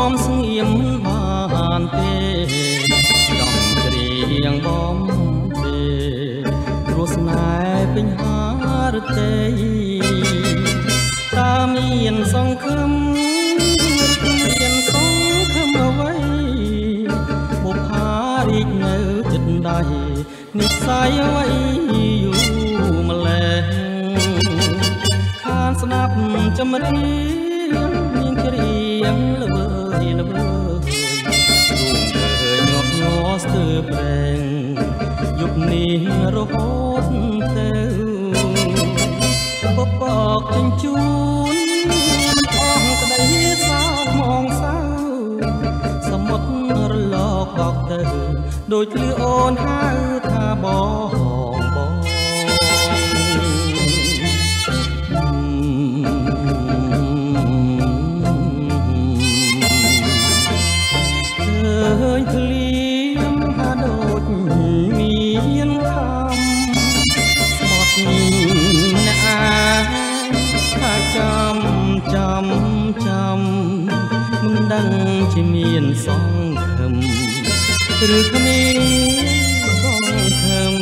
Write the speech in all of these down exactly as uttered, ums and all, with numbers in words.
មស្ងៀមបានទេចង់ច្រៀងបំពេព្រោះស្នេហ៍ពេញហារទេតើមានសង្ឃឹមឬមានសង្ឃឹមអ្វីបុប្ផារីកនៅចិត្តដៃនិស្ស័យអ្វីយូរម្លេះខានស្ដាប់ចម្រៀងមានគ្រៀងល្វើយល្វើយរួមធ្វើញាប់ញ័រស្ទើរប្រេងយប់នេះរហូតទៅបបកជញ្ជូនអស់ក្តីសោកមងសៅសមុទ្ររលកបកទៅដូចលឺអូនហៅថាបងបងឃើញភ្លៀងហាដូចមានខំស្បត់អ្នកអាថាចាំចាំចាំមិនដឹងជាមានសង្ឃឹមឬគ្មានសង្ឃឹម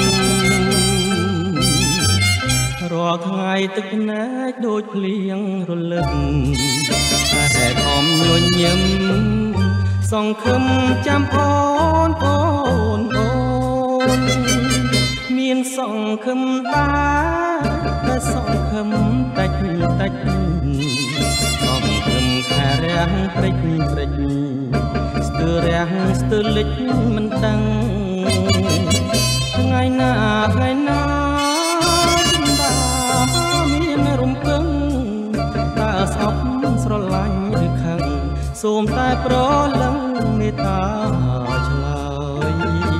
រាល់ថ្ងៃទឹកភ្នែកដូចភ្លៀងរលឹកតែខំញញឹមសង្ឃឹមចាំអូនអូនអូនមានសង្ឃឹមដែរតែសង្ឃឹមតិចតិចសង្ឃឹមខារាំងព្រិចព្រិចស្ទើររាំងស្ទើរលិចមិនដឹងថ្ងៃណាថ្ងៃណាចិន្តាមានរំពឹងតើស្អប់ស្រឡាញ់ឬខឹងសូមតែប្រលឹងមេត្តាឆ្លើយ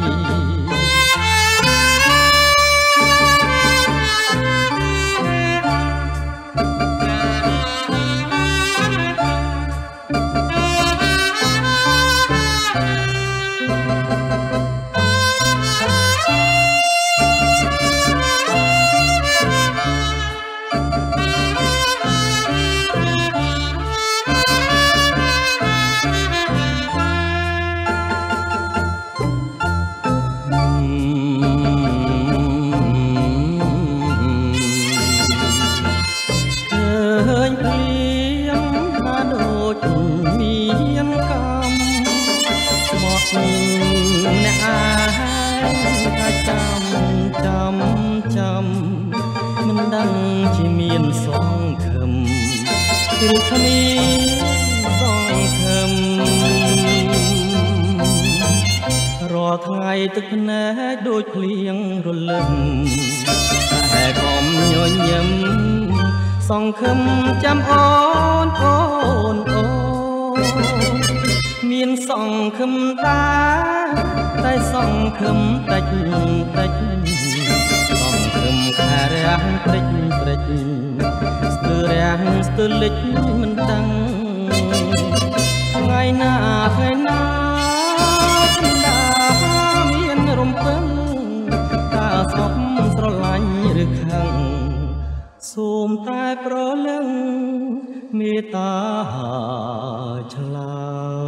អ្នកអាថាចាំចាំចាំមិនដឹងជាមានសង្ឃឹមឬគ្មានសង្ឃឹមរាល់ថ្ងៃទឹកភ្នែកដូចភ្លៀងរលឹមតែកុំញញឹមសង្ឃឹមចាំអូនអូនអូនមានសង្ឃឹមដែរតែសង្ឃឹមតិចតិចសង្ឃឹមខារាំងព្រិចព្រិចស្ទើររាំងស្ទើរលិចមិនដឹងថ្ងៃណាថ្ងៃណាចិន្តាមានរំពឹងតើស្អប់ស្រឡាញ់ឬខឹងសូមតែប្រលឹងមេត្តាឆ្លើយ